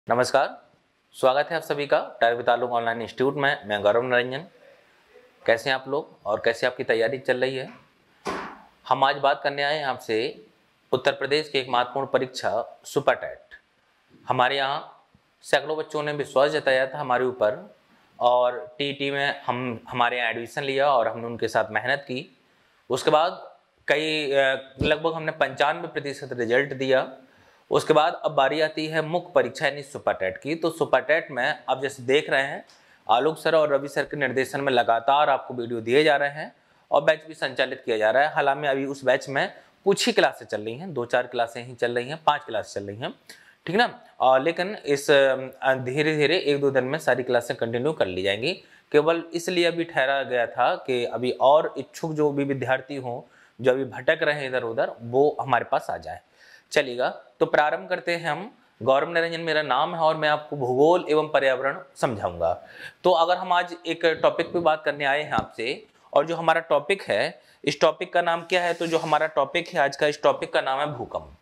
नमस्कार, स्वागत है आप सभी का टारगेट ताल्लुक ऑनलाइन इंस्टीट्यूट में। मैं गौरव निरंजन। कैसे हैं आप लोग और कैसे आपकी तैयारी चल रही है? हम आज बात करने आए हैं आपसे उत्तर प्रदेश की एक महत्वपूर्ण परीक्षा सुपर टेट। हमारे यहाँ सैकड़ों बच्चों ने विश्वास जताया था हमारे ऊपर और टीटी में हमारे यहाँ एडमिशन लिया और हमने उनके साथ मेहनत की। उसके बाद लगभग हमने 95% रिजल्ट दिया। उसके बाद अब बारी आती है मुख्य परीक्षा यानी सुपर टेट की। तो सुपर टेट में अब जैसे देख रहे हैं आलोक सर और रवि सर के निर्देशन में लगातार आपको वीडियो दिए जा रहे हैं और बैच भी संचालित किया जा रहा है। हालांकि अभी उस बैच में कुछ ही क्लासें चल रही हैं, 2-4 क्लासें ही चल रही हैं, 5 क्लास चल रही हैं, ठीक ना। लेकिन इस धीरे धीरे 1-2 दिन में सारी क्लासें कंटिन्यू कर ली जाएंगी। केवल इसलिए अभी ठहरा गया था कि अभी और इच्छुक जो भी विद्यार्थी हों जो अभी भटक रहे हैं इधर उधर, वो हमारे पास आ जाए। चलिएगा, तो प्रारंभ करते हैं हम। गौरव निरंजन मेरा नाम है और मैं आपको भूगोल एवं पर्यावरण समझाऊंगा। तो अगर हम आज एक टॉपिक पे बात करने आए हैं आपसे, और जो हमारा टॉपिक है, इस टॉपिक का नाम क्या है? तो जो हमारा टॉपिक है आज का, इस टॉपिक का नाम है भूकंप।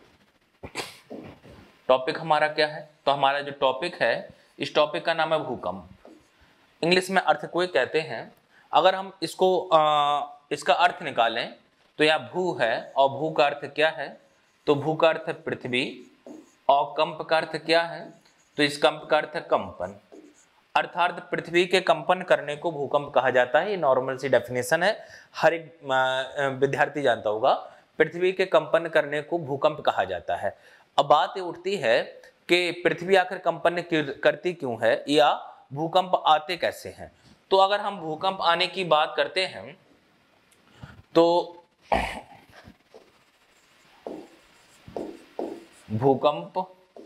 टॉपिक हमारा क्या है? तो हमारा जो टॉपिक है, इस टॉपिक का नाम है भूकंप। इंग्लिश में अर्थक्वेक कहते हैं। अगर हम इसका अर्थ निकालें तो यह भू है और भू का अर्थ क्या है? तो भू का अर्थ है पृथ्वी और कंप का अर्थ क्या है? तो इस कंप का अर्थ है कंपन। अर्थात पृथ्वी के कंपन करने को भूकंप कहा जाता है। ये नॉर्मल सी डेफिनेशन है, हर एक विद्यार्थी जानता होगा। पृथ्वी के कंपन करने को भूकंप कहा जाता है। अब बात ये उठती है कि पृथ्वी आखिर कंपन करती क्यों है या भूकंप आते कैसे हैं? तो अगर हम भूकंप आने की बात करते हैं तो भूकंप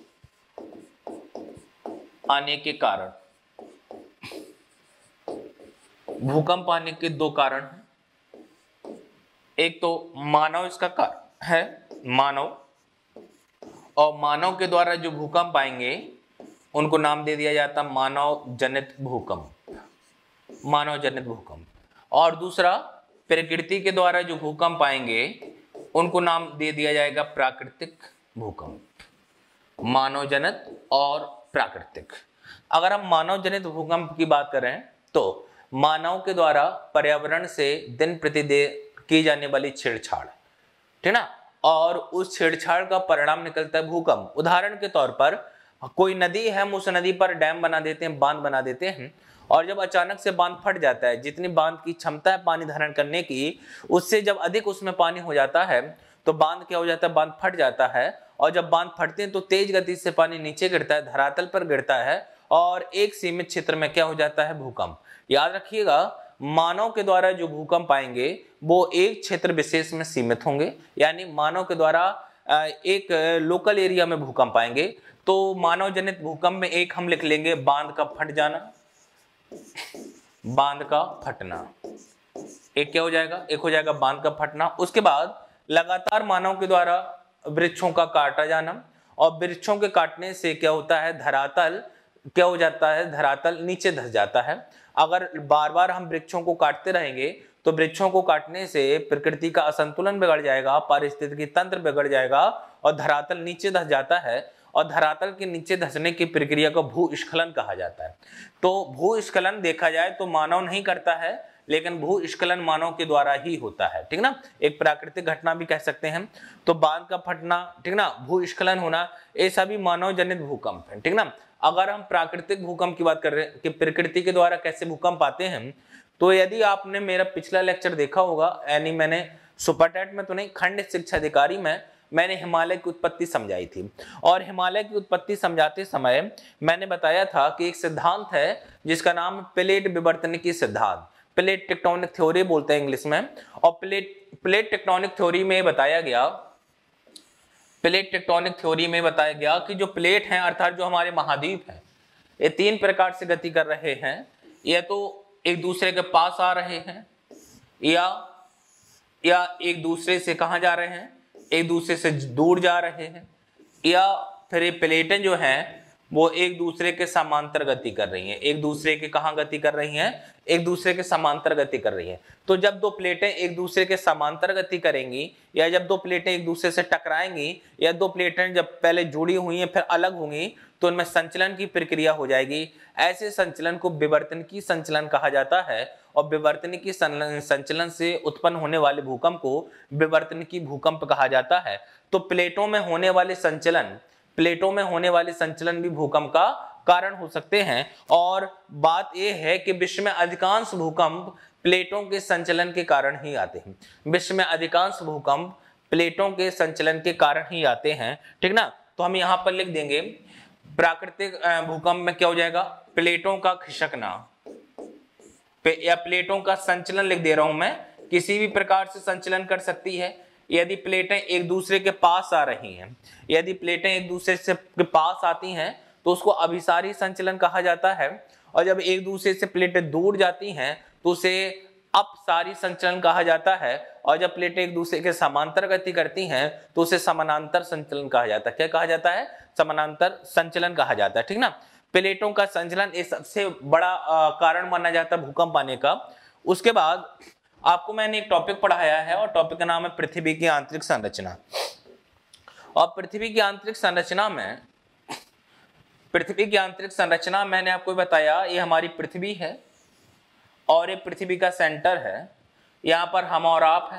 आने के कारण, भूकंप आने के 2 कारण हैं। एक तो मानव इसका कारण है, मानव, और मानव के द्वारा जो भूकंप आएंगे उनको नाम दे दिया जाता है मानव जनित भूकंप, मानव जनित भूकंप। और दूसरा, प्रकृति के द्वारा जो भूकंप आएंगे उनको नाम दे दिया जाएगा प्राकृतिक भूकंप, मानव जनित और प्राकृतिक। अगर हम मानव जनित भूकंप की बात करें तो मानव के द्वारा पर्यावरण से दिन प्रतिदिन की जाने वाली छेड़छाड़, ठीक ना, और उस छेड़छाड़ का परिणाम निकलता है भूकंप। उदाहरण के तौर पर कोई नदी है, हम उस नदी पर डैम बना देते हैं, बांध बना देते हैं, और जब अचानक से बांध फट जाता है, जितनी बांध की क्षमता है पानी धारण करने की, उससे जब अधिक उसमें पानी हो जाता है तो बांध क्या हो जाता है? बांध फट जाता है। और जब बांध फटते हैं तो तेज गति से पानी नीचे गिरता है, धरातल पर गिरता है, और एक सीमित क्षेत्र में क्या हो जाता है? भूकंप। याद रखिएगा, मानव के द्वारा जो भूकंप आएंगे वो एक क्षेत्र विशेष में सीमित होंगे, यानी मानव के द्वारा एक लोकल एरिया में भूकंप आएंगे। तो मानव जनित भूकंप में एक हम लिख लेंगे बांध का फट जाना, बांध का फटना। एक क्या हो जाएगा? एक हो जाएगा बांध का फटना। उसके बाद लगातार मानव के द्वारा वृक्षों का काटा जाना, और वृक्षों के काटने से क्या होता है? धरातल क्या हो जाता है? धरातल नीचे धस जाता है। अगर बार बार हम वृक्षों को काटते रहेंगे तो वृक्षों को काटने से प्रकृति का असंतुलन बिगड़ जाएगा, पारिस्थितिकी तंत्र बिगड़ जाएगा और धरातल नीचे धस जाता है। और धरातल के नीचे धंसने की प्रक्रिया को भूस्खलन कहा जाता है। तो भूस्खलन देखा जाए तो मानव नहीं करता है, लेकिन भूस्खलन मानव के द्वारा ही होता है, ठीक ना। एक प्राकृतिक घटना भी कह सकते हैं। तो बांध का फटना, ठीक ना, भूस्खलन होना, ये सभी मानव जनित भूकंप है, ठीक ना। अगर हम प्राकृतिक भूकंप की बात कर रहे हैं कि प्रकृति के द्वारा कैसे भूकंप आते हैं, तो यदि आपने मेरा पिछला लेक्चर देखा होगा, यानी मैंने सुपर टेट में तो नहीं, खंड शिक्षा अधिकारी में मैंने हिमालय की उत्पत्ति समझाई थी। और हिमालय की उत्पत्ति समझाते समय मैंने बताया था कि एक सिद्धांत है जिसका नाम प्लेट विवर्तनिकी सिद्धांत, प्लेट टेक्टोनिक थ्योरी बोलते हैं इंग्लिश में। और प्लेट टेक्टोनिक थ्योरी में बताया गया, प्लेट टेक्टोनिक थ्योरी में बताया गया कि जो प्लेट हैं, अर्थात जो हमारे महाद्वीप हैं, ये 3 प्रकार से गति कर रहे हैं। या तो एक दूसरे के पास आ रहे हैं, या एक दूसरे से कहां जा रहे हैं? एक दूसरे से दूर जा रहे हैं, या फिर ये प्लेटें जो हैं वो एक दूसरे के समांतर गति कर रही हैं। एक दूसरे के कहां गति कर रही हैं? एक दूसरे के समांतर गति कर रही हैं। तो जब 2 प्लेटें एक दूसरे के समांतर गति करेंगी, या जब 2 प्लेटें एक दूसरे से टकराएंगी, या 2 प्लेटें जब पहले जुड़ी हुई हैं फिर अलग होंगी, तो उनमें संचलन की प्रक्रिया हो जाएगी। ऐसे संचलन को विवर्तनिकी संचलन कहा जाता है और विवर्तनिकी संचलन से उत्पन्न होने वाले भूकंप को विवर्तनिकी भूकंप कहा जाता है। तो प्लेटों में होने वाले संचलन भी भूकंप का कारण हो सकते हैं। और बात यह है कि विश्व में अधिकांश भूकंप प्लेटों के संचलन के कारण ही आते हैं। विश्व में अधिकांश भूकंप प्लेटों के संचलन के कारण ही आते हैं, ठीक ना। तो हम यहां पर लिख देंगे प्राकृतिक भूकंप में क्या हो जाएगा, प्लेटों का खिसकना या प्लेटों का संचलन लिख दे रहा हूं मैं, किसी भी प्रकार से संचलन कर सकती है। यदि प्लेटें एक दूसरे के पास आ रही हैं, यदि प्लेटें एक दूसरे से के पास आती हैं तो उसको अभिसारी संचलन कहा जाता है, और जब एक दूसरे से प्लेटें दूर जाती हैं तो उसे अपसारी संचलन कहा जाता है, और जब प्लेटें एक दूसरे के समांतर गति करती हैं तो उसे समानांतर संचलन कहा जाता है। क्या कहा जाता है, समानांतर संचलन कहा जाता है, ठीक ना। प्लेटों का संचलन एक सबसे बड़ा कारण माना जाता है भूकंप आने का। उसके बाद आपको मैंने एक टॉपिक पढ़ाया है और टॉपिक का नाम है पृथ्वी की आंतरिक संरचना। और पृथ्वी की आंतरिक संरचना मैंने आपको बताया, ये हमारी पृथ्वी है और ये पृथ्वी का सेंटर है। यहाँ पर हम और आप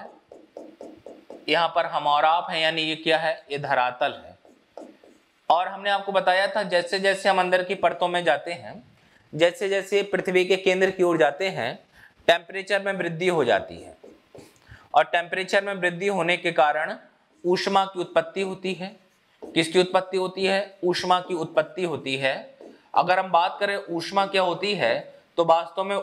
है, यानी ये क्या है, ये धरातल है। और हमने आपको बताया था जैसे जैसे हम अंदर की परतों में जाते हैं, जैसे जैसे पृथ्वी के केंद्र की ओर जाते हैं, टेम्परेचर में वृद्धि हो जाती है, और टेम्परेचर में वृद्धि होने के कारण ऊष्मा की उत्पत्ति होती है। किसकी उत्पत्ति होती है, ऊष्मा की उत्पत्ति होती है। अगर हम बात करें ऊष्मा क्या होती है, तो वास्तव में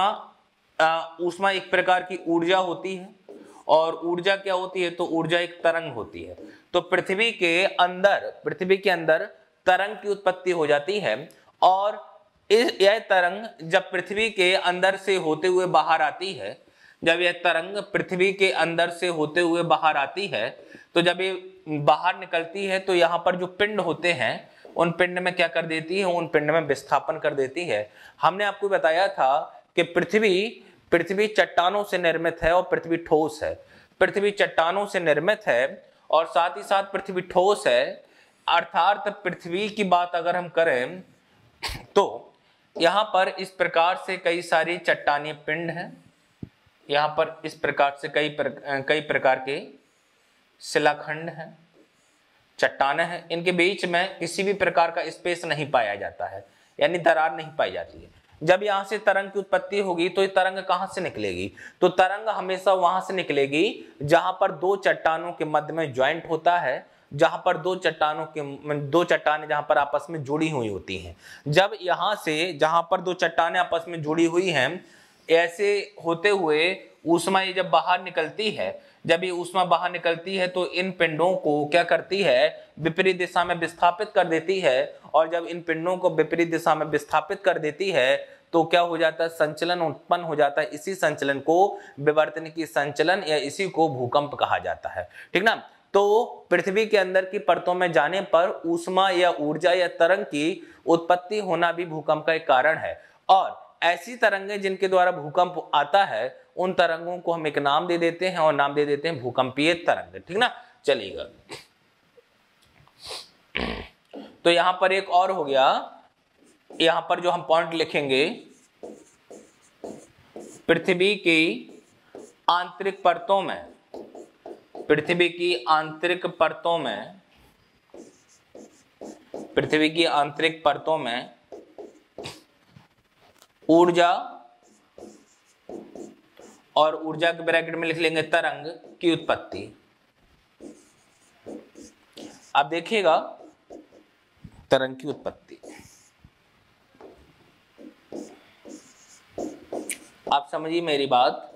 ऊष्मा एक प्रकार की ऊर्जा होती है, और ऊर्जा क्या होती है, तो ऊर्जा एक तरंग होती है। तो पृथ्वी के अंदर तरंग की उत्पत्ति हो जाती है, और यह तरंग जब पृथ्वी के अंदर से होते हुए बाहर आती है, जब यह तरंग पृथ्वी के अंदर से होते हुए बाहर आती है, तो जब ये बाहर निकलती है तो यहाँ पर जो पिंड होते हैं उन पिंड में क्या कर देती है, उन पिंड में विस्थापन कर देती है। हमने आपको बताया था कि पृथ्वी चट्टानों से निर्मित है और पृथ्वी ठोस है। पृथ्वी चट्टानों से निर्मित है और साथ ही साथ पृथ्वी ठोस है। अर्थात पृथ्वी की बात अगर हम करें तो यहाँ पर इस प्रकार से कई सारी चट्टानी पिंड हैं। यहाँ पर इस प्रकार से कई प्रकार के शिलाखंड हैं, चट्टानें हैं। इनके बीच में किसी भी प्रकार का स्पेस नहीं पाया जाता है, यानी दरार नहीं पाई जाती है। जब यहाँ से तरंग की उत्पत्ति होगी तो ये तरंग कहाँ से निकलेगी, तो तरंग हमेशा वहां से निकलेगी जहां पर दो चट्टानों के मध्य में ज्वाइंट होता है, जहां पर दो चट्टानें जहां पर आपस में जुड़ी हुई होती हैं। जब यहाँ से जहां पर दो चट्टानें आपस में जुड़ी हुई हैं, ऐसे होते हुए ऊष्मा ये जब बाहर निकलती है, जब ये ऊष्मा बाहर निकलती है तो इन पिंडों को क्या करती है, विपरीत दिशा में विस्थापित कर देती है। और जब इन पिंडों को विपरीत दिशा में विस्थापित कर देती है तो क्या हो जाता है, संचलन उत्पन्न हो जाता है। इसी संचलन को विवर्तनिकी संचलन या इसी को भूकंप कहा जाता है, ठीक ना। तो पृथ्वी के अंदर की परतों में जाने पर ऊष्मा या ऊर्जा या तरंग की उत्पत्ति होना भी भूकंप का एक कारण है। और ऐसी तरंगें जिनके द्वारा भूकंप आता है, उन तरंगों को हम एक नाम दे देते हैं और नाम दे देते हैं भूकंपीय तरंग, ठीक ना। चलिएगा, तो यहां पर एक और हो गया, यहां पर जो हम पॉइंट लिखेंगे, पृथ्वी की आंतरिक परतों में, पृथ्वी की आंतरिक परतों में ऊर्जा, और ऊर्जा के ब्रैकेट में लिख लेंगे तरंग की उत्पत्ति। आप देखिएगा, तरंग की उत्पत्ति, आप समझिए मेरी बात।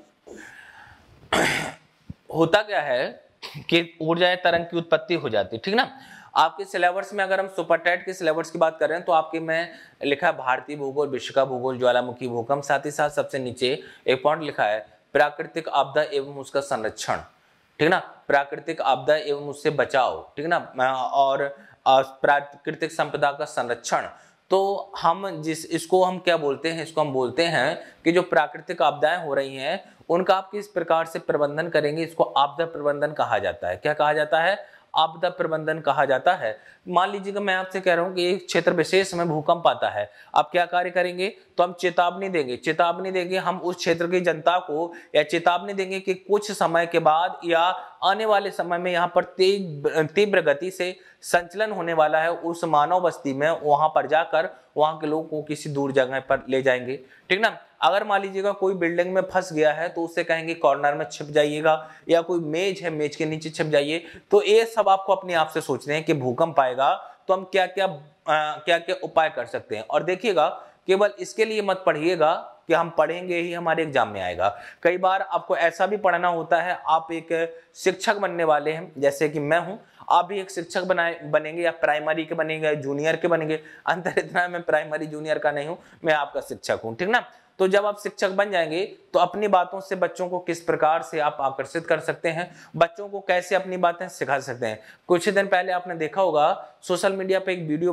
होता क्या है कि ऊर्जा या तरंग की उत्पत्ति हो जाती है, ठीक ना। आपके सिलेबस में अगर हम सुपर टेट के सिलेबस की बात कर रहे हैं तो आपके में लिखा है भारतीय भूगोल, विश्व का भूगोल, ज्वालामुखी, भूकंप। साथ ही साथ सबसे नीचे एक पॉइंट लिखा है प्राकृतिक आपदा एवं उसका संरक्षण, ठीक ना। प्राकृतिक आपदा एवं उससे बचाव, ठीक ना, और प्राकृतिक संपदा का संरक्षण। तो हम इसको हम क्या बोलते हैं, इसको हम बोलते हैं कि जो प्राकृतिक आपदाएं हो रही हैं उनका आप किस प्रकार से प्रबंधन करेंगे, इसको आपदा प्रबंधन कहा जाता है। क्या कहा जाता है, आपदा प्रबंधन कहा जाता है। मान लीजिएगा मैं आपसे कह रहा हूं कि एक क्षेत्र विशेष में भूकंप आता है, आप क्या कार्य करेंगे? तो हम चेतावनी देंगे हम उस क्षेत्र की जनता को, या चेतावनी देंगे कि कुछ समय के बाद या आने वाले समय में यहाँ पर तीव्र गति से संचलन होने वाला है उस मानव बस्ती में, वहां पर जाकर वहां के लोगों को किसी दूर जगह पर ले जाएंगे, ठीक ना। अगर मान लीजिएगा कोई बिल्डिंग में फंस गया है तो उससे कहेंगे कॉर्नर में छिप जाइएगा, या कोई मेज है मेज के नीचे छिप जाइए। तो ये सब आपको अपने आप से सोचने हैं कि भूकंप आएगा तो हम क्या क्या उपाय कर सकते हैं। और देखिएगा केवल इसके लिए मत पढ़िएगा कि हम पढ़ेंगे ही हमारे एग्जाम में आएगा। कई बार आपको ऐसा भी पढ़ना होता है, आप एक शिक्षक बनने वाले हैं जैसे कि मैं हूं, आप भी एक शिक्षक बनेंगे, या प्राइमरी के बनेंगे, जूनियर के बनेंगे। अंतर इतना है मैं प्राइमरी जूनियर का नहीं हूं, मैं आपका शिक्षक हूं, ठीक ना। तो जब आप शिक्षक बन जाएंगे तो अपनी बातों से बच्चों को किस प्रकार से आप आकर्षित कर सकते हैं, बच्चों को कैसे अपनी बातें सिखा सकते हैं। कुछ दिन पहले आपने देखा होगा सोशल मीडिया पे एक वीडियो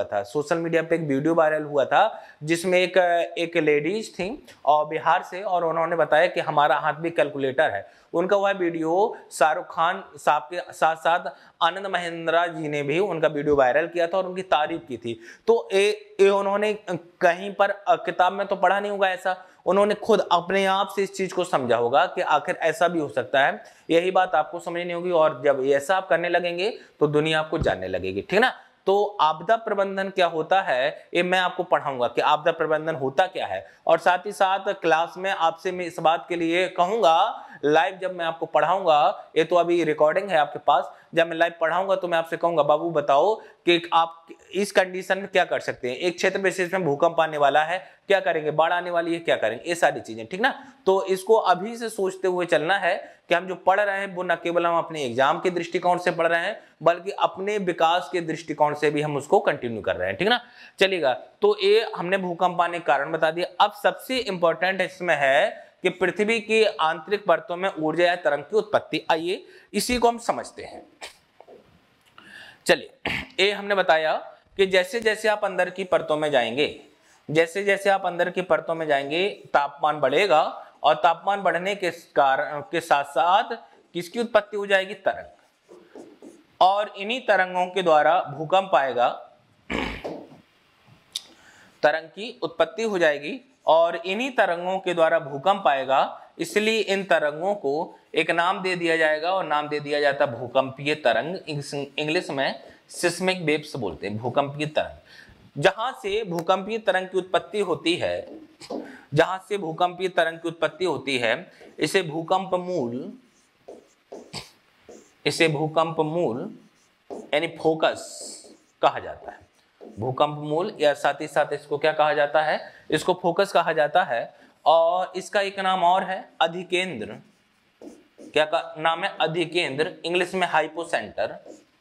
वायरल हुआ था जिसमें एक लेडीज थी और बिहार से, और उन्होंने बताया कि हमारा हाथ भी कैलकुलेटर है। उनका वह वीडियो शाहरुख खान साहब के साथ साथ आनंद महिंद्रा जी ने भी उनका वीडियो वायरल किया था और उनकी तारीफ की थी। तो उन्होंने कहीं पर किताब में तो पढ़ा नहीं होगा ऐसा, उन्होंने खुद अपने आप से इस चीज को समझा होगा कि आखिर ऐसा भी हो सकता है। यही बात आपको समझनी होगी, और जब ऐसा आप करने लगेंगे तो दुनिया आपको जानने लगेगी, ठीक ना। तो आपदा प्रबंधन क्या होता है ये मैं आपको पढ़ाऊंगा कि आपदा प्रबंधन होता क्या है, और साथ ही साथ क्लास में आपसे मैं इस बात के लिए कहूंगा लाइव जब मैं आपको पढ़ाऊंगा, ये तो अभी रिकॉर्डिंग है आपके पास, जब मैं लाइव पढ़ाऊंगा तो मैं आपसे कहूंगा बाबू बताओ कि आप इस कंडीशन में क्या कर सकते हैं, एक क्षेत्र विशेष में भूकंप आने वाला है क्या करेंगे, बाढ़ आने वाली है क्या करेंगे, ये सारी चीजें, ठीक ना। तो इसको अभी से सोचते हुए चलना है कि हम जो पढ़ रहे हैं वो न केवल हम अपने एग्जाम के दृष्टिकोण से पढ़ रहे हैं बल्कि अपने विकास के दृष्टिकोण से भी हम उसको कंटिन्यू कर रहे हैं, ठीक ना। चलिएगा, तो ये हमने भूकंप आने के कारण बता दिया। अब सबसे इंपॉर्टेंट इसमें है कि पृथ्वी की आंतरिक परतों में ऊर्जा या तरंग की उत्पत्ति। आइए इसी को हम समझते हैं। चलिए, ये हमने बताया कि जैसे जैसे आप अंदर की परतों में जाएंगे, जैसे जैसे आप अंदर की परतों में जाएंगे तापमान बढ़ेगा, और तापमान बढ़ने के कारण के साथ साथ किसकी उत्पत्ति हो जाएगी, तरंग, और इन्हीं तरंगों के द्वारा भूकंप आएगा, तरंग की उत्पत्ति हो जाएगी और इन्हीं तरंगों के द्वारा भूकंप आएगा। इसलिए इन तरंगों को एक नाम दे दिया जाएगा और नाम दे दिया जाता है भूकंपीय तरंग। इंग्लिश में सिस्मिक वेव्स बोलते हैं, भूकंपीय तरंग। जहां से भूकंपीय तरंग की उत्पत्ति होती है, जहां से भूकंपीय तरंग की उत्पत्ति होती है, इसे भूकंप मूल यानी फोकस कहा जाता है। भूकंप मूल, या साथ ही साथ इसको क्या कहा जाता है, इसको फोकस कहा जाता है। और इसका एक नाम और है अधिकेंद्र। क्या का नाम है, अधिकेंद्र, इंग्लिश में हाइपोसेंटर,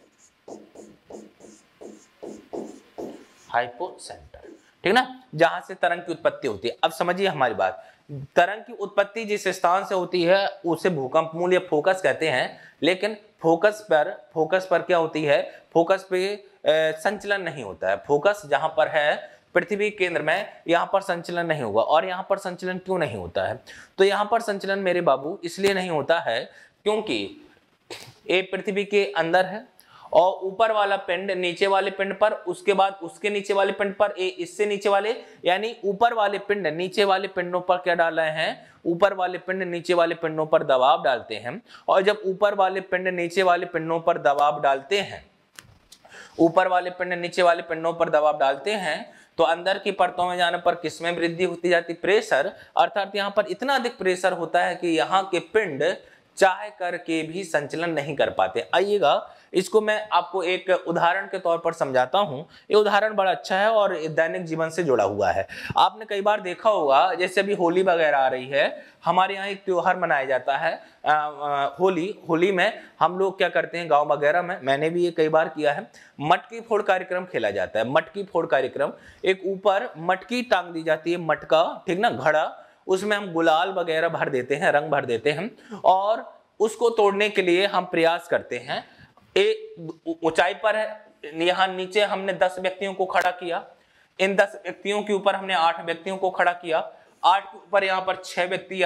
ठीक ना, जहां से तरंग की उत्पत्ति होती है। अब समझिए हमारी बात, तरंग की उत्पत्ति जिस स्थान से होती है उसे भूकंप मूल या फोकस कहते हैं, लेकिन फोकस पर क्या होती है, फोकस पे संचलन नहीं होता है। फोकस जहां पर है पृथ्वी केंद्र में, यहां पर संचलन नहीं होगा। और यहां पर संचलन क्यों नहीं होता है, तो यहां पर संचलन मेरे बाबू इसलिए नहीं होता है क्योंकि ये पृथ्वी के अंदर है और ऊपर वाला पिंड नीचे वाले पिंड पर, उसके बाद उसके नीचे वाले पिंड पर, इससे नीचे वाले, यानी ऊपर वाले पिंड नीचे वाले पिंडों पर क्या डाल रहे हैं, ऊपर वाले पिंड नीचे वाले पिंडों पर दबाव डालते हैं। और जब ऊपर वाले पिंड नीचे वाले पिंडों पर दबाव डालते हैं, ऊपर वाले पिंड नीचे वाले पिंडों पर दबाव डालते हैं, तो अंदर की परतों में जाने पर किसमें वृद्धि होती जाती, प्रेशर। अर्थात यहाँ पर इतना अधिक प्रेशर होता है कि यहाँ के पिंड चाहे करके भी संचलन नहीं कर पाते। आइएगा, इसको मैं आपको एक उदाहरण के तौर पर समझाता हूं। ये उदाहरण बड़ा अच्छा है और दैनिक जीवन से जुड़ा हुआ है। आपने कई बार देखा होगा, जैसे अभी होली वगैरह आ रही है, हमारे यहाँ एक त्योहार मनाया जाता है होली में हम लोग क्या करते हैं, गांव वगैरह में, मैंने भी ये कई बार किया है, मटकी फोड़ कार्यक्रम खेला जाता है। मटकी फोड़ कार्यक्रम, एक ऊपर मटकी टांग दी जाती है, मटका, ठीक ना, घड़ा, उसमें हम गुलाल वगैरह भर देते हैं, रंग भर देते हैं, और उसको तोड़ने के लिए हम प्रयास करते हैं। एक ऊंचाई पर है, यहाँ नीचे हमने 10 व्यक्तियों को खड़ा किया, इन 10 व्यक्तियों के ऊपर हमने 8 व्यक्तियों को खड़ा किया, 8 के ऊपर यहाँ पर 6 व्यक्ति आए,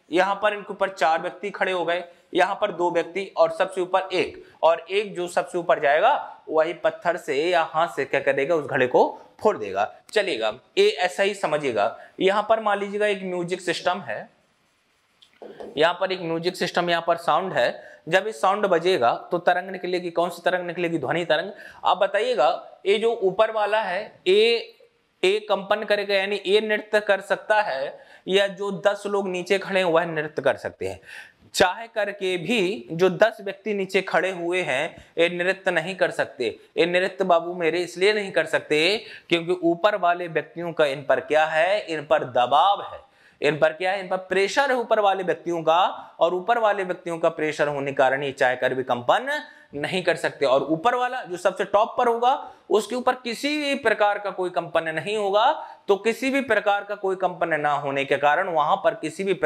यहाँ पर इनके ऊपर 4 व्यक्ति खड़े हो गए, यहाँ पर 2 व्यक्ति और सबसे ऊपर एक, और एक जो सबसे ऊपर जाएगा वही पत्थर से या हाथ से क्या करेगा, उस घड़े को फोड़ देगा। चलेगा, ये ऐसा ही समझिएगा। यहाँ पर मान लीजिएगा एक म्यूजिक सिस्टम है, यहाँ पर एक म्यूजिक सिस्टम, यहाँ पर साउंड है। जब इस साउंड बजेगा तो तरंग निकलेगी। कौन सी तरंग निकलेगी? ध्वनि तरंग। आप बताइएगा, ये जो ऊपर वाला है ये कंपन करेगा, यानी ये नृत्य कर सकता है, या जो 10 लोग नीचे खड़े हैं वह नृत्य कर सकते हैं? चाहे करके भी जो 10 व्यक्ति नीचे खड़े हुए हैं ये नृत्य नहीं कर सकते। ये नृत्य बाबू मेरे इसलिए नहीं कर सकते क्योंकि ऊपर वाले व्यक्तियों का इन पर क्या है, इन पर दबाव है, इन पर क्या है, इन पर प्रेशर है ऊपर वाले व्यक्तियों का, और ऊपर वाले व्यक्तियों का प्रेशर होने के कारण ये चाह कर भी कंपन नहीं कर सकते। और ऊपर वाला जो सबसे टॉप पर होगा उसके ऊपर किसी भी प्रकार का कोई कंपन नहीं होगा, तो किसी भी प्रकार का कोई कंपन ना होने के कारण वहां पर किसी भी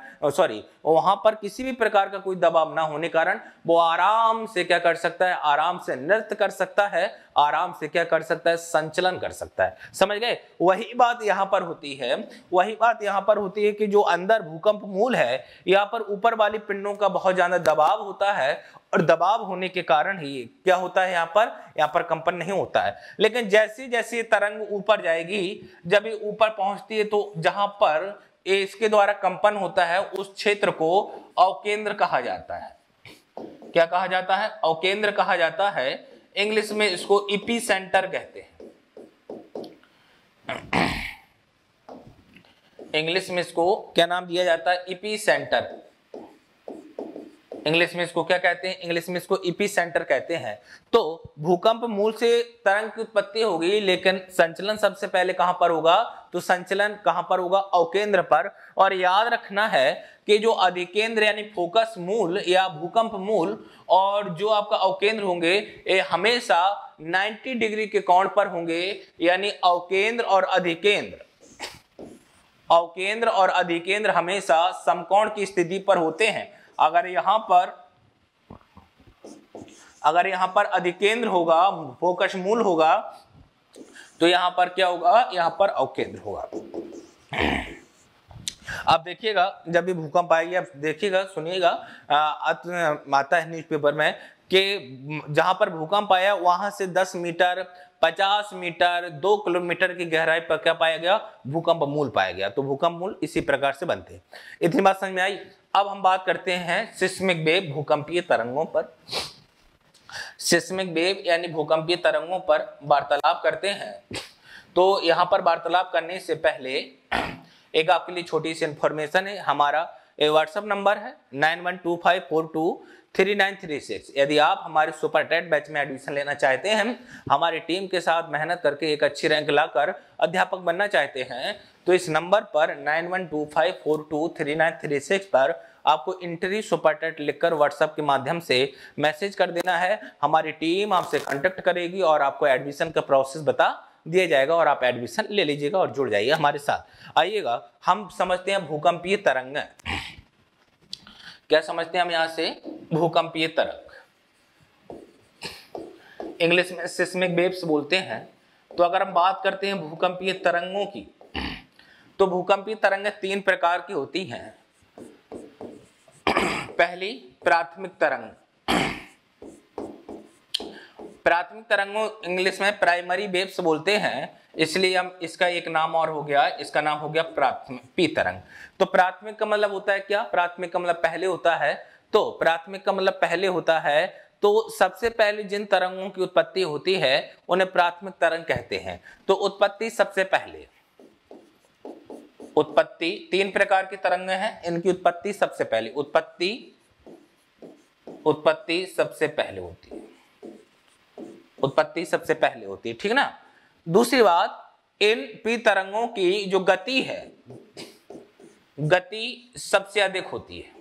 प्रकार का कोई दबाव ना होने कारण वो आराम से क्या कर सकता है, आराम से नृत्य कर सकता है, आराम से क्या कर सकता है, संचलन कर सकता है। समझ गए? वही बात यहाँ पर होती है, वही बात यहाँ पर होती है कि जो अंदर भूकंप मूल है, यहाँ पर ऊपर वाली पिंडों का बहुत ज्यादा दबाव होता है, और दबाव होने के कारण ही क्या होता है, यहाँ पर कंपन नहीं होता है। लेकिन जैसे जैसे तरंग ऊपर जाएगी, जब ये ऊपर पहुंचती है तो जहां पर इसके द्वारा कंपन होता है उस क्षेत्र को अवकेंद्र कहा जाता है। क्या कहा जाता है? अवकेंद्र कहा जाता है। इंग्लिश में इसको इपी सेंटर कहते हैं। इंग्लिश में इसको क्या नाम दिया जाता है? EP centre. इंग्लिश में इसको क्या कहते हैं? इंग्लिश में इसको इपी सेंटर कहते हैं। तो भूकंप मूल से तरंग की उत्पत्ति होगी, लेकिन संचलन सबसे पहले कहां पर होगा? तो संचलन कहां पर होगा? अवकेंद्र पर। और याद रखना है कि जो अधिकेंद्र यानी फोकस मूल या भूकंप मूल और जो आपका अवकेंद्र होंगे ये हमेशा 90 डिग्री के कोण पर होंगे, यानी अवकेंद्र और अधिकेंद्र हमेशा समकोण की स्थिति पर होते हैं। अगर यहां पर अधिकेंद्र होगा, फोकस मूल होगा, तो यहां पर क्या होगा? यहां पर अवकेंद्र होगा। अब देखिएगा जब भी भूकंप आएगी, अब देखिएगा, सुनिएगा, आता है न्यूज़पेपर में कि जहां पर भूकंप आया वहां से 10 मीटर, 50 मीटर, 2 किलोमीटर की गहराई पर क्या पाया गया? भूकंप मूल पाया गया। तो भूकंप मूल इसी प्रकार से बनते हैं। इतनी बात समझ में आई? अब हम बात करते हैं सिस्मिक वेव, भूकंपीय तरंगों पर। सिस्मिक वेव यानी भूकंपीय तरंगों पर वार्तालाप करते हैं। तो यहाँ पर वार्तालाप करने से पहले एक आपके लिए छोटी सी इंफॉर्मेशन है। हमारा व्हाट्सएप नंबर है 9125423936। यदि आप हमारे सुपर टेट बैच में एडमिशन लेना चाहते हैं, हमारी टीम के साथ मेहनत करके एक अच्छी रैंक लाकर अध्यापक बनना चाहते हैं, तो इस नंबर पर 9125423936 पर आपको इंट्री सुपर टेट लिखकर व्हाट्सएप के माध्यम से मैसेज कर देना है। हमारी टीम आपसे कांटेक्ट करेगी और आपको एडमिशन का प्रोसेस बता दिया जाएगा और आप एडमिशन ले लीजिएगा और जुड़ जाइए हमारे साथ। आइएगा, हम समझते हैं भूकंपीय तरंग। क्या समझते हैं हम यहाँ से? भूकंपीय तरंग इंग्लिश में सिस्मिक वेव्स बोलते हैं। तो अगर हम बात करते हैं भूकंपीय तरंगों की, तो भूकंपीय तरंगें 3 प्रकार की होती हैं। पहली, प्राथमिक तरंग। प्राथमिक तरंगों इंग्लिश में प्राइमरी वेव्स बोलते हैं, इसलिए हम इसका एक नाम और हो गया, इसका नाम हो गया प्राथमिक तरंग। तो प्राथमिक का मतलब होता है क्या? प्राथमिक का मतलब पहले होता है। तो प्राथमिक का मतलब पहले होता है, तो सबसे पहले जिन तरंगों की उत्पत्ति होती है उन्हें प्राथमिक तरंग कहते हैं। तो उत्पत्ति सबसे पहले, उत्पत्ति 3 प्रकार की तरंग हैं, इनकी उत्पत्ति सबसे पहले, उत्पत्ति सबसे पहले होती है, उत्पत्ति सबसे पहले होती है, ठीक ना। दूसरी बात, इन पी तरंगों की जो गति है, गति सबसे अधिक होती है।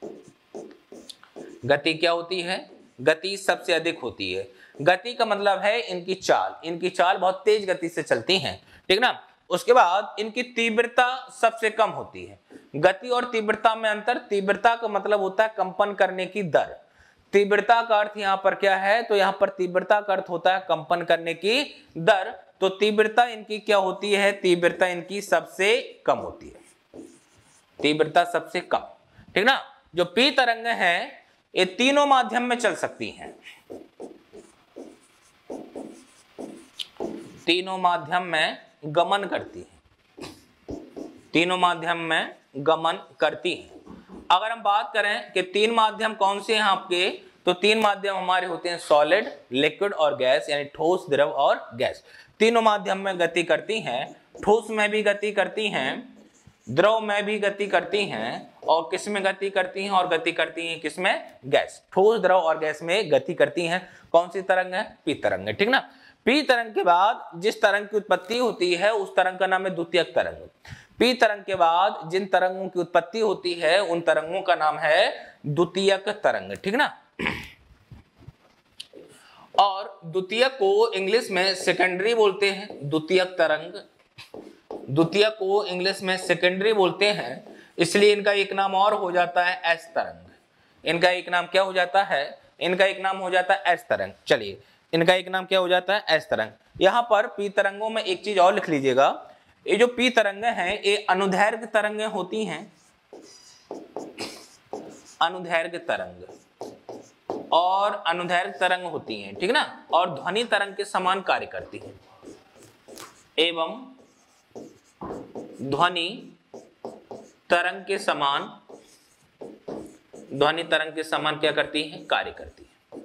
गति क्या होती है? गति सबसे अधिक होती है। गति का मतलब है इनकी चाल बहुत तेज गति से चलती हैं, ठीक ना। उसके बाद इनकी तीव्रता सबसे कम होती है। गति और तीव्रता में अंतर। तीव्रता का मतलब होता है कंपन करने की दर। तीव्रता का अर्थ यहाँ पर क्या है? तो यहाँ पर तीव्रता का अर्थ होता है कंपन करने की दर। तो तीव्रता इनकी क्या होती है? तीव्रता इनकी सबसे कम होती है। तीव्रता सबसे कम, ठीक ना। जो पी तरंग है ये तीनों माध्यम में चल सकती हैं, तीनों माध्यम में गमन करती है, तीनों माध्यम में गमन करती है। अगर हम बात करें कि तीन माध्यम कौन से हैं आपके, तो तीन माध्यम हमारे होते हैं सॉलिड, लिक्विड और गैस, यानी ठोस, द्रव और गैस। तीनों माध्यम में गति करती हैं, ठोस में भी गति करती हैं, द्रव में भी गति करती हैं, और किस में गति करती हैं, और गति करती हैं किसमें, गैस। ठोस, द्रव और गैस में गति करती हैं। कौन सी तरंग है, पी तरंग है, ठीक ना। पी तरंग के बाद जिस तरंग की उत्पत्ति होती है उस तरंग का नाम है द्वितीयक तरंग। पी तरंग के बाद जिन तरंगों की उत्पत्ति होती है उन तरंगों का नाम है द्वितीयक तरंग, ठीक ना। और द्वितीयक को इंग्लिश में सेकेंडरी बोलते हैं, द्वितीयक तरंग, द्वितीयक को इंग्लिश में सेकेंडरी बोलते हैं, इसलिए इनका एक नाम और हो जाता है एस तरंग। इनका एक नाम क्या हो जाता है, इनका एक नाम हो जाता है एस तरंग। चलिए, इनका एक नाम क्या हो जाता है, एस तरंग। यहां पर पी तरंगों में एक चीज और लिख लीजिएगा, ये जो पी तरंगें हैं ये अनुदैर्घ्य तरंगें होती हैं, अनुदैर्घ्य तरंग और अनुदैर्घ्य तरंग होती हैं, ठीक ना, और ध्वनि तरंग के समान कार्य करती हैं, एवं ध्वनि तरंग के समान, ध्वनि तरंग के समान क्या करती हैं, कार्य करती हैं,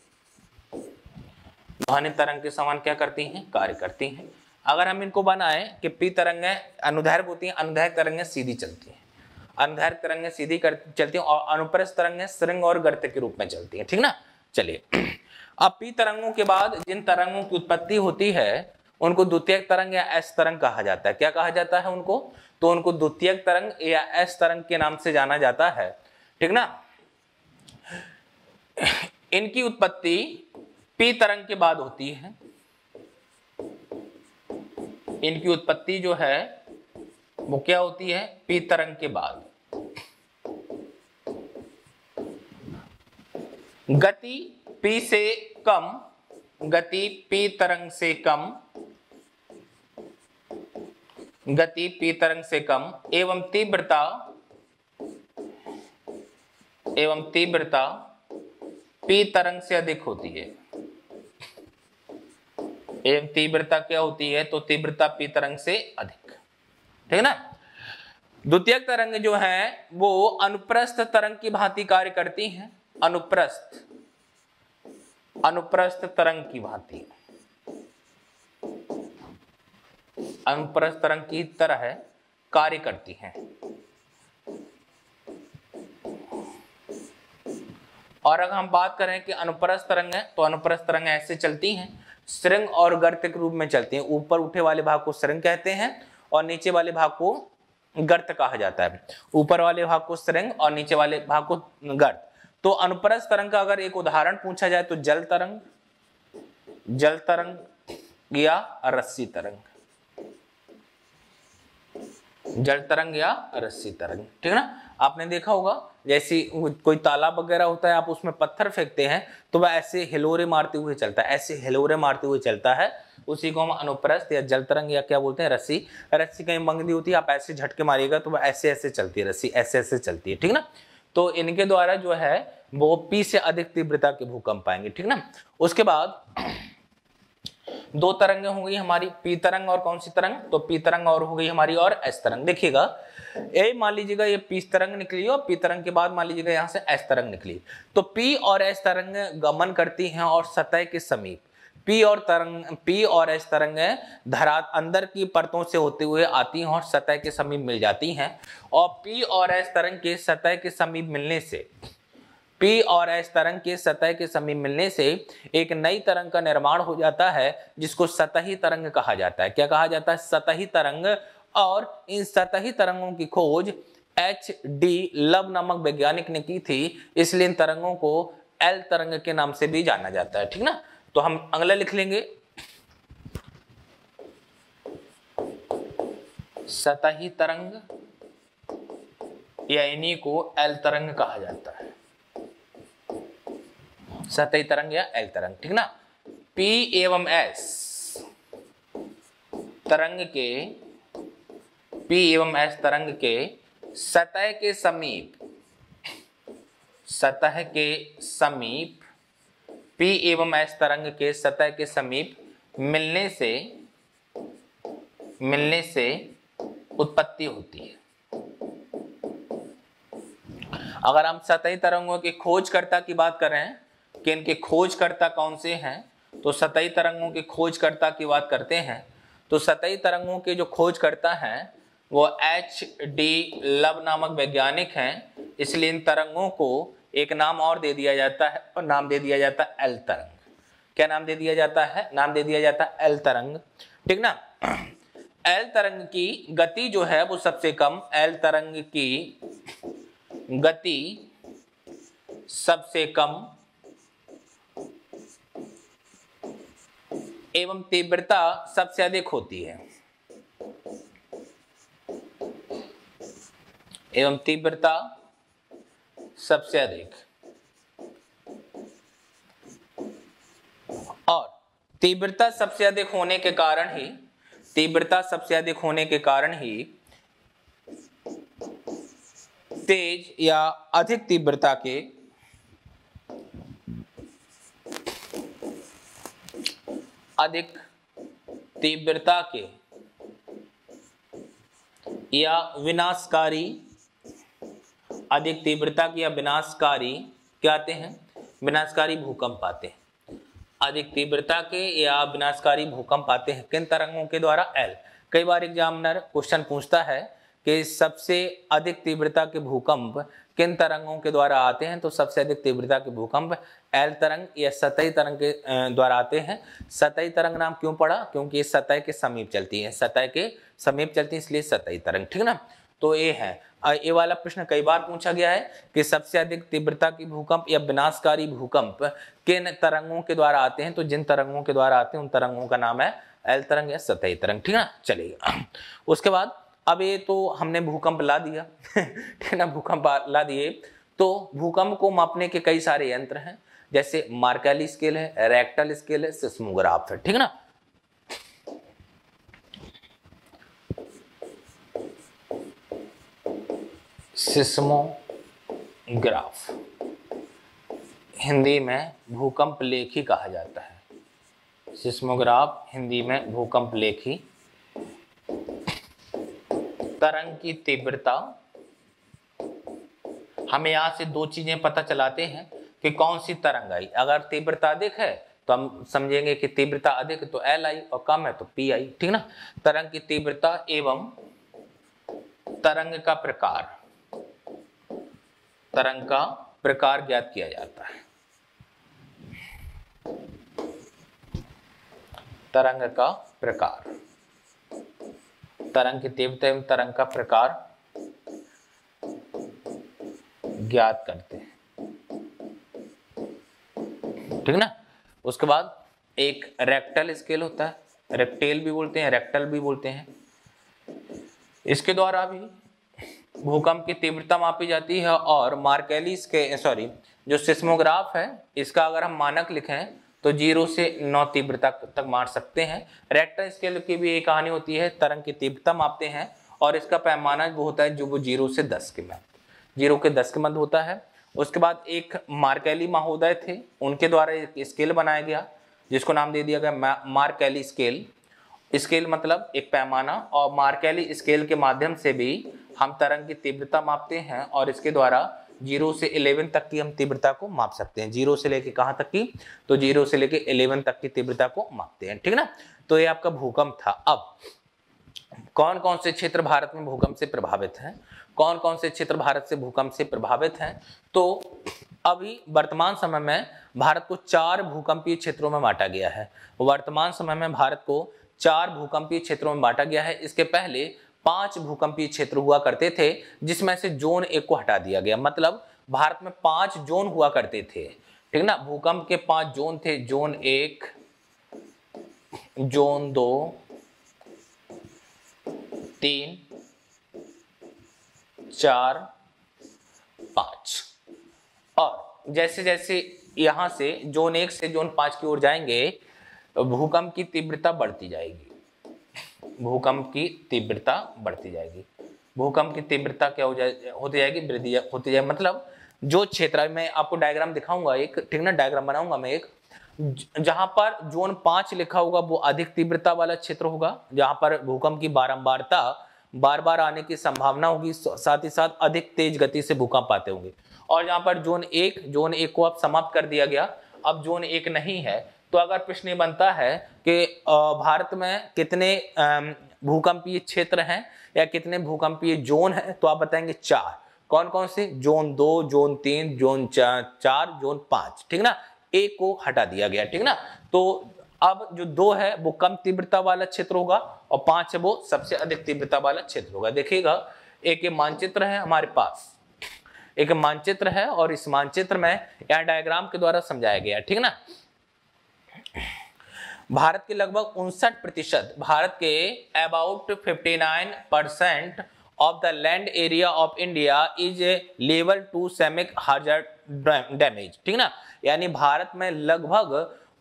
ध्वनि तरंग के समान क्या करती हैं, कार्य करती हैं। अगर हम इनको बनाएं कि पी तरंगें अनुदैर्घ्य होती हैं, अनुदैर्घ्य तरंगें सीधी चलती हैं, अनुदैर्घ्य तरंगें सीधी चलती हैं, और अनुप्रस्थ तरंगें श्रृंग और गर्त के रूप में चलती हैं, ठीक ना। चलिए, अब पी तरंगों के बाद जिन तरंगों की उत्पत्ति होती है उनको द्वितीयक तरंग या एस तरंग कहा जाता है। क्या कहा जाता है उनको, तो उनको द्वितीयक तरंग या एस तरंग के नाम से जाना जाता है, ठीक ना। इनकी उत्पत्ति पी तरंग के बाद होती है, इनकी उत्पत्ति जो है वो क्या होती है, पी तरंग के बाद। गति पी से कम, गति पी तरंग से कम, गति पी तरंग से कम, एवं तीव्रता, एवं तीव्रता पी तरंग से अधिक होती है। एवं तीव्रता क्या होती है, तो तीव्रता पी तरंग से अधिक, ठीक है ना। द्वितीयक तरंग जो है वो अनुप्रस्थ तरंग की भांति कार्य करती हैं, अनुप्रस्थ, अनुप्रस्थ तरंग की भांति, अनुप्रस्थ तरंग की तरह कार्य करती हैं। और अगर हम बात करें कि अनुप्रस्थ तरंग है, तो अनुप्रस्थ तरंग ऐसे चलती हैं, श्रृंग और गर्त के रूप में चलती हैं। ऊपर उठे वाले भाग को श्रृंग कहते हैं और नीचे वाले भाग को गर्त कहा जाता है। ऊपर वाले भाग को श्रृंग और नीचे वाले भाग को गर्त। तो अनुप्रस्थ तरंग का अगर एक उदाहरण पूछा जाए तो जल तरंग, जल तरंग या रस्सी तरंग, जल तरंग या रस्सी तरंग, ठीक है ना। आपने देखा होगा जैसे कोई तालाब वगैरह होता है, आप उसमें पत्थर फेंकते हैं तो वह ऐसे हिलोरे मारते हुए चलता है, ऐसे हिलोरे मारते हुए चलता है, उसी को हम अनुप्रस्थ या जल तरंग या क्या बोलते हैं, रस्सी। रस्सी कहीं बंधी होती है, आप ऐसे झटके मारिएगा तो वह ऐसे ऐसे चलती है, रस्सी ऐसे ऐसे चलती है, ठीक ना। तो इनके द्वारा जो है वो पी से अधिक तीव्रता के भूकंप आएंगे, ठीक ना। उसके बाद दो तरंगें हो गई हमारी, पी तरंग और कौन सी तरंग, तो पी तरंग और हो गई हमारी और एस तरंग। देखिएगा, ये मान लीजिएगा ये पी तरंग निकली और पी तरंग के बाद मान लीजिएगा यहां से एस तरंग निकली। तो पी और एस तरंग गमन करती हैं और सतह के समीप, पी और एस तरंग धरा अंदर की परतों से होते हुए आती हैं और सतह के समीप मिल जाती हैं। और पी और एस तरंग के सतह के समीप मिलने से, पी और एस तरंग के सतह के समीप मिलने से एक नई तरंग का निर्माण हो जाता है जिसको सतही तरंग कहा जाता है। क्या कहा जाता है, सतही तरंग। और इन सतही तरंगों की खोज H.D. लब नामक वैज्ञानिक ने की थी, इसलिए इन तरंगों को एल तरंग के नाम से भी जाना जाता है, ठीक ना। तो हम अगला लिख लेंगे, सतही तरंग या इन्हीं को एल तरंग कहा जाता है, सतही तरंग या एल तरंग, ठीक ना। पी एवं एस तरंग के, पी एवं एस तरंग के सतह के समीप P एवं S तरंग के सतह के समीप मिलने से उत्पत्ति होती है। अगर हम सतही तरंगों के खोजकर्ता की बात करें कि इनके खोजकर्ता कौन से हैं, तो सतही तरंगों के खोजकर्ता की बात करते हैं तो सतही तरंगों के जो खोजकर्ता हैं वो H.D. लव नामक वैज्ञानिक हैं, इसलिए इन तरंगों को एक नाम और दे दिया जाता है और नाम दे दिया जाता है एल तरंग। क्या नाम दे दिया जाता है? नाम दे दिया जाता है एल तरंग, ठीक ना। एल तरंग की गति जो है वो सबसे कम, एल तरंग की गति सबसे कम एवं तीव्रता सबसे अधिक होती है, एवं तीव्रता सबसे अधिक। और तीव्रता सबसे अधिक होने के कारण ही तेज या अधिक तीव्रता के या विनाशकारी क्या आते हैं? विनाशकारी भूकंप आते हैं। अधिक तीव्रता के या विनाशकारी भूकंप आते हैं किन तरंगों के द्वारा? एल। कई बार एग्जामिनर क्वेश्चन पूछता है कि सबसे अधिक तीव्रता के भूकंप किन तरंगों के द्वारा आते हैं, तो सबसे अधिक तीव्रता के भूकंप एल तरंग या सतही तरंग के द्वारा आते हैं। सतही तरंग नाम क्यों पड़ा? क्योंकि ये सतह के समीप चलती है, इसलिए सतही तरंग, ठीक ना। तो ये है, ये वाला प्रश्न कई बार पूछा गया है कि सबसे अधिक तीव्रता की भूकंप या विनाशकारी भूकंप किन तरंगों के द्वारा आते हैं, तो जिन तरंगों के द्वारा आते हैं उन तरंगों का नाम है एल तरंग या सतही तरंग, ठीक ना। चलिए उसके बाद अब ये तो हमने भूकंप ला दिया ठीक ना, भूकंप ला दिए। तो भूकंप को मापने के कई सारे यंत्र हैं, जैसे मार्केली स्केल है, रेक्टल स्केल है, सिस्मोग्राफ है, ठीक ना। सिस्मोग्राफ हिंदी में भूकंप लेखी कहा जाता है। सिस्मोग्राफ हिंदी में भूकंप लेखी। तरंग की तीव्रता, हमें यहां से दो चीजें पता चलाते हैं कि कौन सी तरंग आई। अगर तीव्रता अधिक है तो हम समझेंगे कि तीव्रता अधिक है तो एल आई और कम है तो पी आई, ठीक ना। तरंग की तीव्रता एवं तरंग का प्रकार ज्ञात किया जाता है। तरंग का प्रकार, तरंग की तीव्रता एवं तरंग का प्रकार ज्ञात करते हैं, ठीक ना। उसके बाद एक रेक्टल स्केल होता है, रेक्टेल भी बोलते हैं, रेक्टल भी बोलते हैं। इसके द्वारा भी भूकंप की तीव्रता मापी जाती है। और मार्केली जो सिस्मोग्राफ है, इसका अगर हम मानक लिखें तो 0 से 9 तीव्रता तक माप सकते हैं। रेक्टल स्केल की भी एक कहानी होती है, तरंग की तीव्रता मापते हैं और इसका पैमाना वो होता है जो वो 0 से 10 के मध्य, 0 के 10 के मध्य होता है। उसके बाद एक मार्केली महोदय थे, उनके द्वारा एक स्केल बनाया गया जिसको नाम दे दिया गया मार्केली स्केल। स्केल मतलब एक पैमाना, और मार्केली स्केल के माध्यम से भी हम तरंग की तीव्रता मापते हैं और इसके द्वारा 0 से 11 तक की हम तीव्रता को माप सकते हैं। 0 से लेके कहां तक की? तो 0 से लेके 11 तक की तीव्रता को मापते हैं, ठीक ना। तो ये आपका भूकंप था। अब कौन कौन से क्षेत्र भारत में भूकंप से प्रभावित हैं? कौन कौन से क्षेत्र भारत से भूकंप से प्रभावित हैं? तो अभी वर्तमान समय में भारत को 4 भूकंपीय क्षेत्रों में बांटा गया है। वर्तमान समय में भारत को 4 भूकंपीय क्षेत्रों में बांटा गया है। इसके पहले 5 भूकंपीय क्षेत्र हुआ करते थे, जिसमें से जोन 1 को हटा दिया गया। मतलब भारत में 5 जोन हुआ करते थे, ठीक ना। भूकंप के 5 जोन थे, जोन 1, जोन 2, 3, 4, 5। और जैसे जैसे यहां से जोन 1 से जोन 5 की ओर जाएंगे, भूकंप की तीव्रता बढ़ती जाएगी, भूकंप की तीव्रता बढ़ती जाएगी। भूकंप की तीव्रता क्या होती जाएगी, वृद्धि होती जाएगी। मतलब जो क्षेत्र, मैं आपको डायग्राम दिखाऊंगा एक, ठीक ना, डायग्राम बनाऊंगा मैं एक, जहां पर जोन 5 लिखा होगा वो अधिक तीव्रता वाला क्षेत्र होगा, जहां पर भूकंप की बारंबारता बार बार आने की संभावना होगी, साथ ही साथ अधिक तेज गति से भूकंप आते होंगे। और जहां पर जोन 1 को अब समाप्त कर दिया गया, अब जोन 1 नहीं है। तो अगर प्रश्न ये बनता है कि भारत में कितने भूकंपीय क्षेत्र हैं या कितने भूकंपीय जोन हैं, तो आप बताएंगे 4। कौन कौन से? जोन 2, जोन 3, जोन 4, जोन 5, ठीक ना। एक को हटा दिया गया, ठीक ना। तो अब जो 2 है वो कम तीव्रता वाला क्षेत्र होगा और 5 है वो सबसे अधिक तीव्रता वाला क्षेत्र होगा। देखिएगा, एक मानचित्र है हमारे पास, एक मानचित्र है और इस मानचित्र में यह डायग्राम के द्वारा समझाया गया है, ठीक ना। भारत के लगभग 59%, भारत के about 59% of the land area of India is level two seismic हार्जर डैमेज, ठीक ना। यानी भारत में लगभग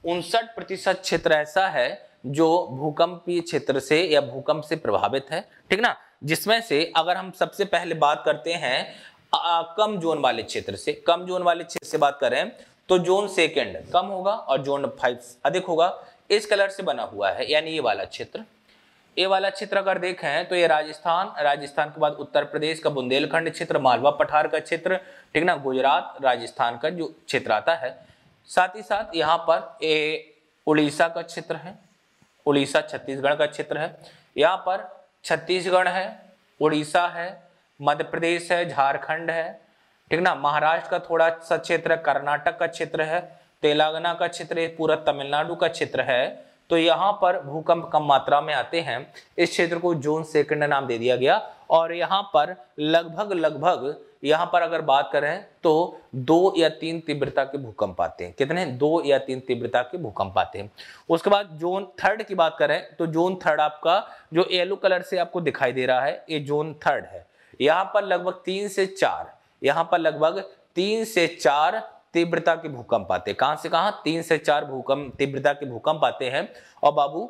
59% क्षेत्र ऐसा है जो भूकंपीय क्षेत्र से या भूकंप से प्रभावित है, ठीक ना। जिसमें से अगर हम सबसे पहले बात करते हैं कम जोन वाले क्षेत्र से, कम जोन वाले क्षेत्र से बात करें तो जोन 2 कम होगा और जोन 5 अधिक होगा। इस कलर से बना हुआ है, यानी ये वाला क्षेत्र, ये वाला क्षेत्र अगर देखें तो ये राजस्थान, राजस्थान के बाद उत्तर प्रदेश का बुंदेलखंड क्षेत्र, मालवा पठार का क्षेत्र, ठीक ना, गुजरात, राजस्थान का जो क्षेत्र आता है। साथ ही साथ यहाँ पर ये उड़ीसा का क्षेत्र है, उड़ीसा छत्तीसगढ़ का क्षेत्र है, यहाँ पर छत्तीसगढ़ है, उड़ीसा है, मध्य प्रदेश है, झारखंड है, ठीक ना, महाराष्ट्र का थोड़ा सा क्षेत्र है, कर्नाटक का क्षेत्र है, तेलंगाना का क्षेत्र है, पूरा तमिलनाडु का क्षेत्र है। तो यहाँ पर भूकंप कम मात्रा में आते हैं। इस क्षेत्र को जोन 2 नाम दे दिया गया और यहाँ पर लगभग यहाँ पर अगर बात करें तो 2 या 3 तीव्रता के भूकंप आते हैं। कितने? 2 या 3 तीव्रता के भूकंप आते हैं। उसके बाद जोन 3 की बात करें तो जोन 3 आपका जो येलो कलर से आपको दिखाई दे रहा है, ये जोन 3 है। यहाँ पर लगभग 3 से 4, यहाँ पर लगभग 3 से 4 तीव्रता के भूकंप आते हैं। कहां से कहां? 3 से 4 भूकंप तीव्रता के भूकंप आते हैं। और बाबू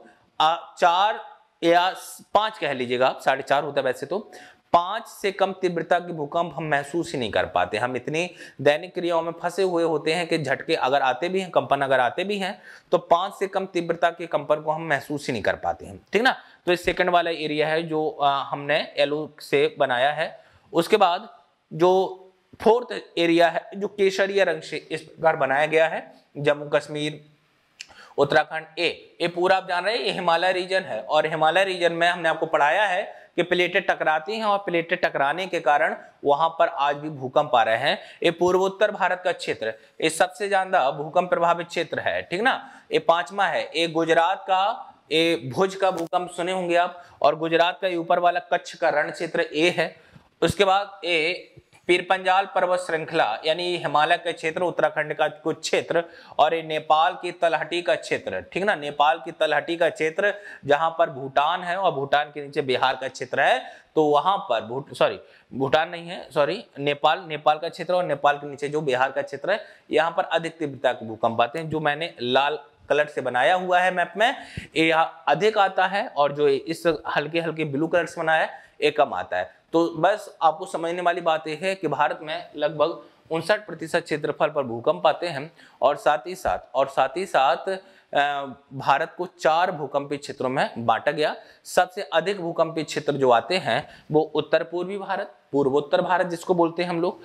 4 या 5 कह लीजिएगा आप, 4.5 होता है वैसे तो, 5 से कम तीव्रता के भूकंप हम महसूस ही नहीं कर पाते। हम इतनी दैनिक क्रियाओं में फंसे हुए होते हैं कि झटके अगर आते भी हैं, कंपन अगर आते भी हैं, तो 5 से कम तीव्रता के कंपन को हम महसूस ही नहीं कर पाते हैं, ठीक ना। तो इस सेकंड वाला एरिया है जो हमने येलो से बनाया है। उसके बाद जो 4th एरिया है जो केसरिया रंग से इस प्रकार बनाया गया है, जम्मू कश्मीर, उत्तराखंड, ये पूरा आप जान रहे हैं ये हिमालय रीजन है। और हिमालय रीजन में हमने आपको पढ़ाया है कि प्लेटें टकराती हैं और प्लेटें टकराने के कारण वहां पर आज भी भूकंप आ रहे हैं। ये पूर्वोत्तर भारत का क्षेत्र, ये सबसे ज्यादा भूकंप प्रभावित क्षेत्र है, ठीक ना। ये 5वां है, ये गुजरात का, ये भुज का भूकंप सुने होंगे आप, और गुजरात का ऊपर वाला कच्छ का रण क्षेत्र ए है। उसके बाद ये पीरपंजाल पर्वत श्रृंखला यानी हिमालय का क्षेत्र, उत्तराखंड का कुछ क्षेत्र, और ये नेपाल की तलहटी का क्षेत्र, ठीक ना, नेपाल की तलहटी का क्षेत्र जहां पर भूटान है और भूटान के नीचे बिहार का क्षेत्र है। तो वहां पर भूटान नहीं है, नेपाल का क्षेत्र और नेपाल के नीचे जो बिहार का क्षेत्र है, यहाँ पर अधिक तीव्रता के भूकंप आते हैं। जो मैंने लाल कलर से बनाया हुआ है मैप में, ये अधिक आता है, और जो इस हल्के हल्के ब्लू कलर से बनाया है ये कम आता है। तो बस आपको समझने वाली बात यह है कि भारत में लगभग 59% क्षेत्रफल पर भूकंप आते हैं, और साथ ही साथ भारत को 4 भूकंपीय क्षेत्रों में बांटा गया। सबसे अधिक भूकंपीय क्षेत्र जो आते हैं वो उत्तर पूर्वी भारत, पूर्वोत्तर भारत जिसको बोलते हैं हम लोग,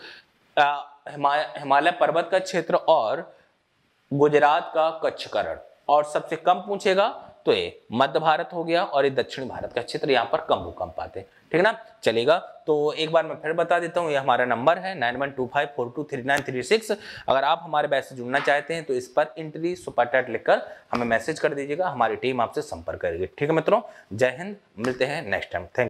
हिमालय पर्वत का क्षेत्र और गुजरात का कच्छ का रण। और सबसे कम पूछेगा तो ये मध्य भारत हो गया और ये दक्षिणी भारत का क्षेत्र, यहाँ पर कम भूकंप आते हैं, ठीक है ना। चलेगा, तो एक बार मैं फिर बता देता हूँ, ये हमारा नंबर है 9125423936। अगर आप हमारे बैच से जुड़ना चाहते हैं तो इस पर इंट्री सुपरटेट लिखकर हमें मैसेज कर दीजिएगा, हमारी टीम आपसे संपर्क करेगी, ठीक है मित्रों। जय हिंद, मिलते हैं नेक्स्ट टाइम। थैंक